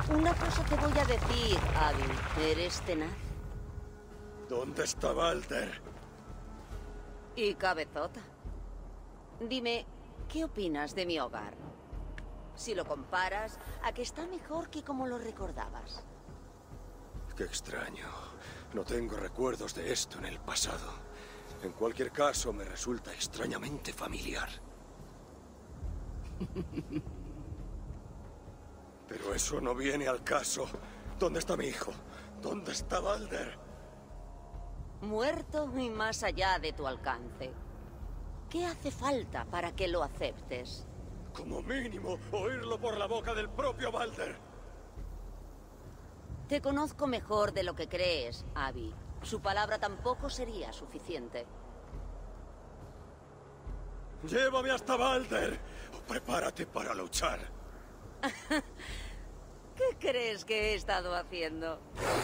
Una cosa te voy a decir, Abby. ¿Eres tenaz? ¿Dónde está Balder? Y cabezota. Dime, ¿qué opinas de mi hogar? Si lo comparas a que está mejor que como lo recordabas. Qué extraño. No tengo recuerdos de esto en el pasado. En cualquier caso, me resulta extrañamente familiar. Pero eso no viene al caso. ¿Dónde está mi hijo? ¿Dónde está Balder? Muerto y más allá de tu alcance. ¿Qué hace falta para que lo aceptes? Como mínimo, oírlo por la boca del propio Balder. Te conozco mejor de lo que crees, Abby. Su palabra tampoco sería suficiente. ¡Llévame hasta Balder! O prepárate para luchar. ¿Qué crees que he estado haciendo?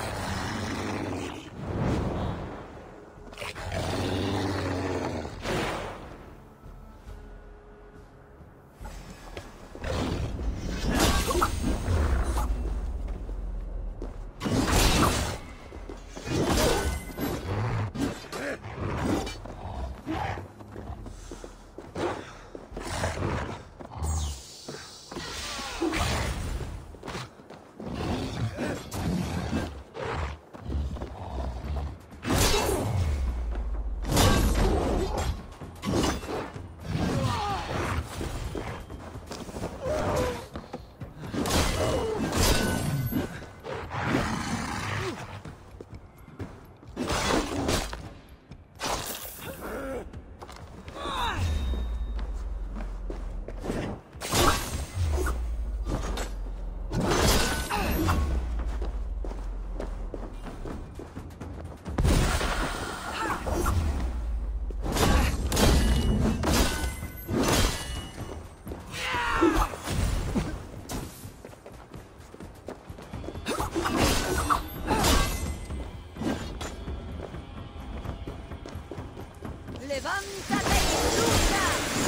¡Levántate y lucha!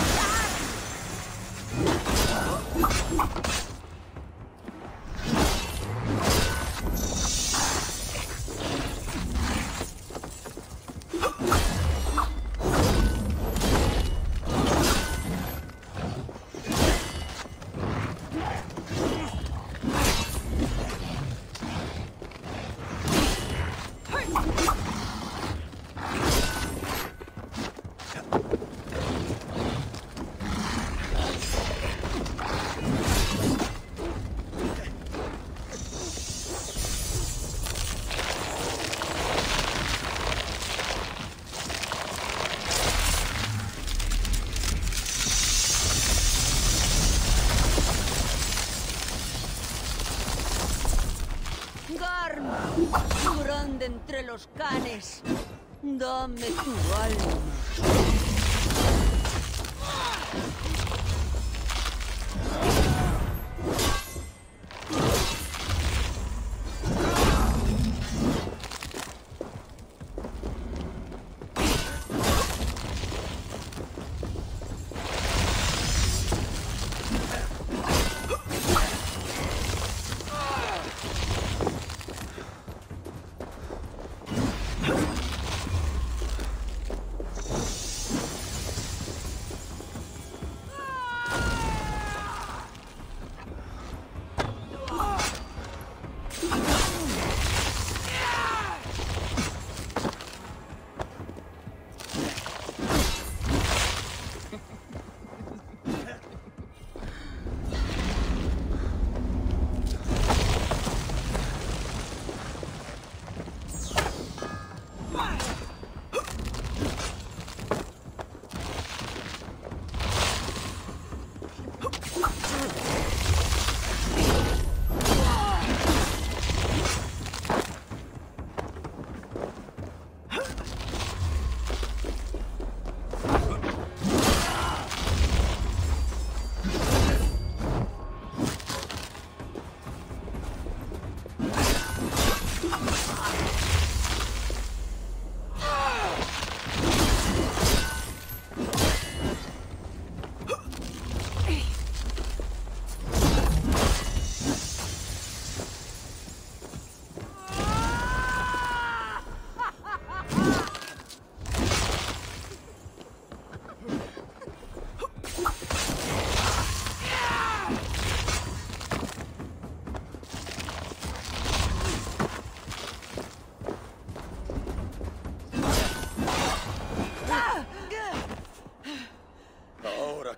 Garm, grande entre los canes, dame tu alma.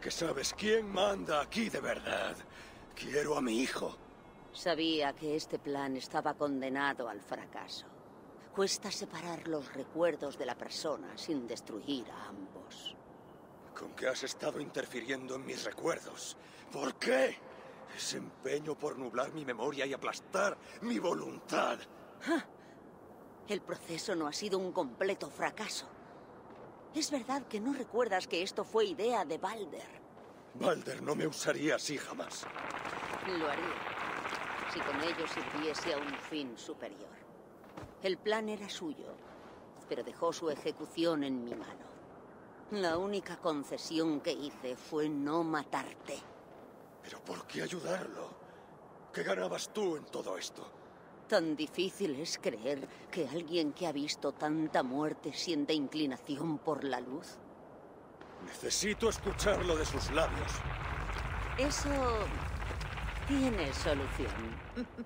que sabes quién manda aquí de verdad. Quiero a mi hijo. Sabía que este plan estaba condenado al fracaso. Cuesta separar los recuerdos de la persona sin destruir a ambos. Con que has estado interfiriendo en mis recuerdos. ¿Por qué? Ese empeño por nublar mi memoria y aplastar mi voluntad. ¡Ja! El proceso no ha sido un completo fracaso. Es verdad que no recuerdas que esto fue idea de Balder. Balder no me usaría así jamás. Lo haría, si con ello sirviese a un fin superior. El plan era suyo, pero dejó su ejecución en mi mano. La única concesión que hice fue no matarte. ¿Pero por qué ayudarlo? ¿Qué ganabas tú en todo esto? ¿Tan difícil es creer que alguien que ha visto tanta muerte siente inclinación por la luz? Necesito escucharlo de sus labios. Eso tiene solución.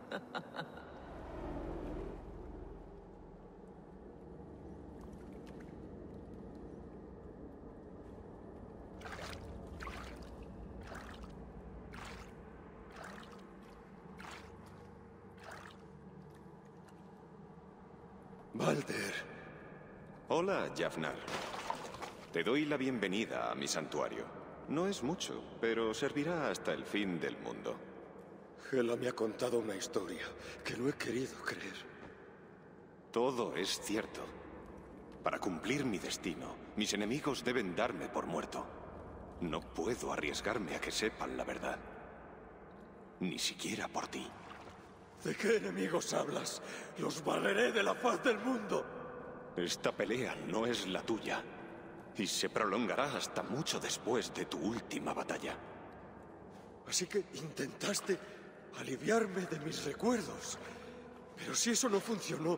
Balder. Hola, Jafnar. Te doy la bienvenida a mi santuario. No es mucho, pero servirá hasta el fin del mundo. Hela me ha contado una historia que no he querido creer. Todo es cierto. Para cumplir mi destino, mis enemigos deben darme por muerto. No puedo arriesgarme a que sepan la verdad. Ni siquiera por ti. ¿De qué enemigos hablas? Los barreré de la faz del mundo. Esta pelea no es la tuya. Y se prolongará hasta mucho después de tu última batalla. Así que intentaste aliviarme de mis recuerdos. Pero si eso no funcionó...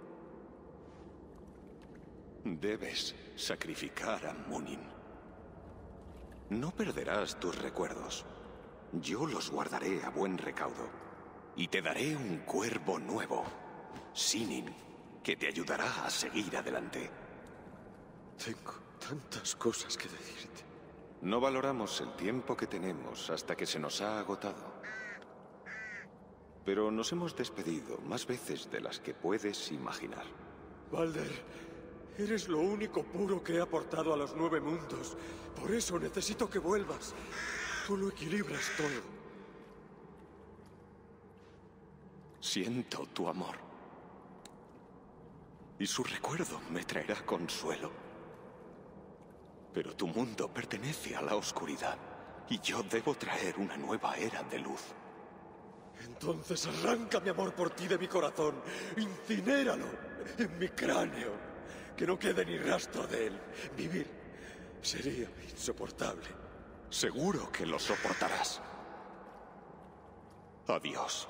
Debes sacrificar a Munin. No perderás tus recuerdos. Yo los guardaré a buen recaudo. Y te daré un cuervo nuevo, Sinin, que te ayudará a seguir adelante. Tengo tantas cosas que decirte. No valoramos el tiempo que tenemos hasta que se nos ha agotado. Pero nos hemos despedido más veces de las que puedes imaginar. Balder, eres lo único puro que he aportado a los 9 mundos. Por eso necesito que vuelvas. Tú lo equilibras todo. Siento tu amor. Y su recuerdo me traerá consuelo. Pero tu mundo pertenece a la oscuridad. Y yo debo traer una nueva era de luz. Entonces arranca mi amor por ti de mi corazón. Incinéralo en mi cráneo. Que no quede ni rastro de él. Vivir sería insoportable. Seguro que lo soportarás. Adiós.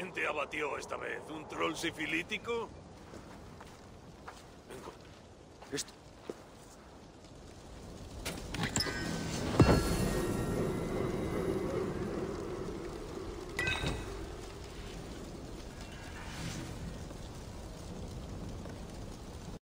¿Quién te abatió esta vez? ¿Un troll sifilítico? Esto...